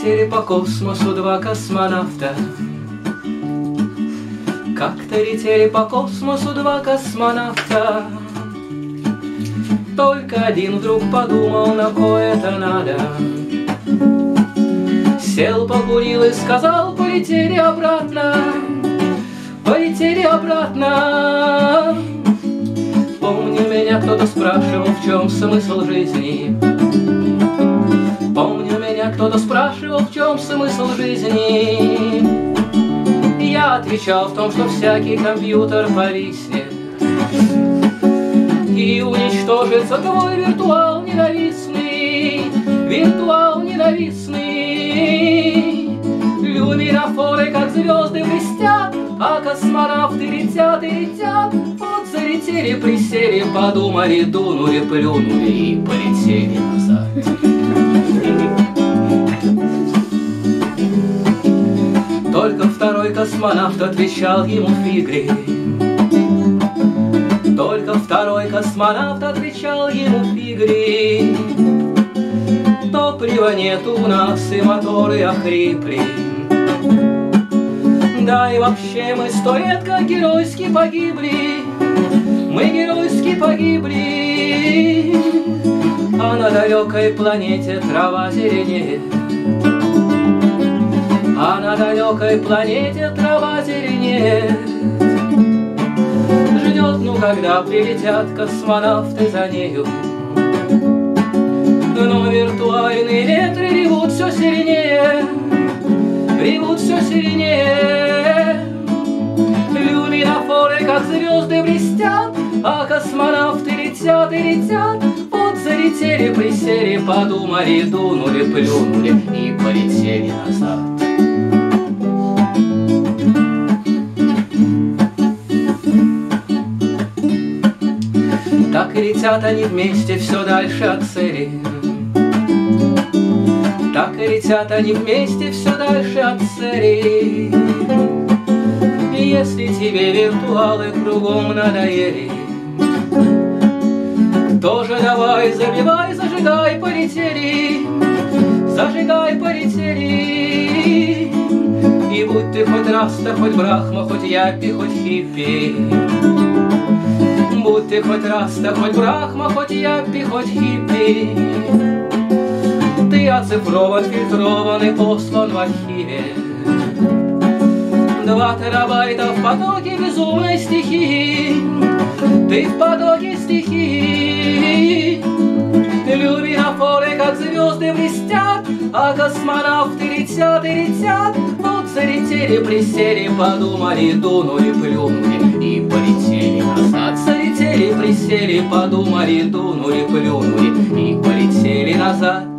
летели по космосу два космонавта. Как-то летели по космосу два космонавта. Только один вдруг подумал, на кое это надо. Сел, покурил и сказал: полетели обратно, полетели обратно. Помню, меня кто-то спрашивал, в чем смысл жизни. Помню, меня кто-то спрашивал, в чем смысл жизни. Я отвечал в том, что всякий компьютер повиснет и уничтожится твой виртуал ненавистный, виртуал ненавистный. Люминофоры, как звезды, блестят, а космонавты летят и летят. Вот залетели, присели, подумали, дунули, плюнули и полетели назад. Только второй космонавт отвечал ему фигли. Только второй космонавт отвечал ему фигли. Топлива нету у нас и моторы охрипли. Да и вообще мы 100 лет как геройски погибли. Мы геройски погибли. А на далекой планете трава зеленеет. А на далекой планете трава зеленеет. Ждет, ну когда прилетят космонавты за нею. Но виртуальные ветры ревут все сильнее, ревут все сильнее. Люминофоры, как звезды, блестят, а космонавты летят и летят. Вот залетели, присели, подумали, дунули, плюнули и полетели назад. Так и летят они вместе все дальше от цели. Так и летят они вместе все дальше от цели. Если тебе виртуалы кругом надоели, тоже давай, забивай, зажигай, полетели. Зажигай, полетели. И будь ты хоть Раста, хоть Брахма, хоть Яппи, хоть Хиппи. Будь ты хоть Раста, хоть Брахма, хоть Яппи, хоть Хиппи. Ты оцифрован, фильтрован и послан в архиве. 2 терабайта в потоке безумной стихии. Ты в потоке стихии. Люминофоры, как звезды, блестят, а космонавты летят и летят. Вот залетели, присели, подумали, дунули, плюнули и полетели назад. Залетели, присели, подумали, дунули, плюнули и полетели назад.